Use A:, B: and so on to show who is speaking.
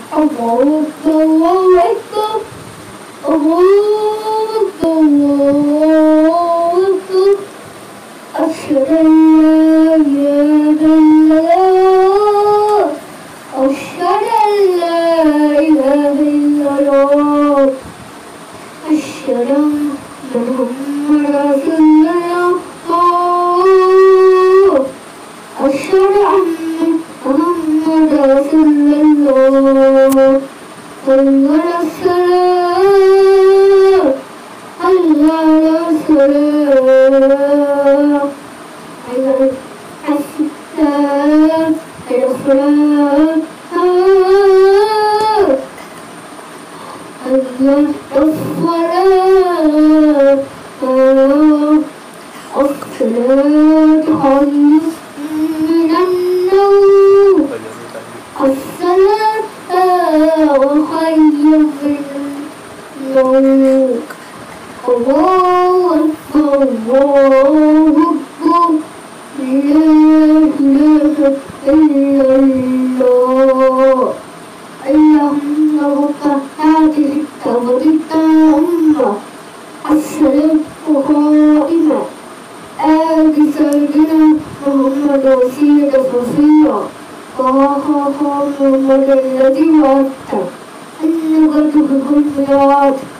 A: الله أكبر الله أكبر الله أكبر الله أكبر أشهد أن لا إله إلا الله أشهد أن لا إله إلا الله أشهد أن محمدا رسول الله أشهد أن محمدا رسول الله حي على الصلاة حي على الصلاة حي على الصلاة حي على الصلاة حي على الصلاة الصلاة خير من النوم الصلاة خير من النوم الله أكبر الله أكبر لا إله إلا الله اللهم رب هذه الدعوة التامة السلام قائمة آل سيدنا محمد وسيلة فصيلة محمد الذي وعدته إنك تحب الميعاد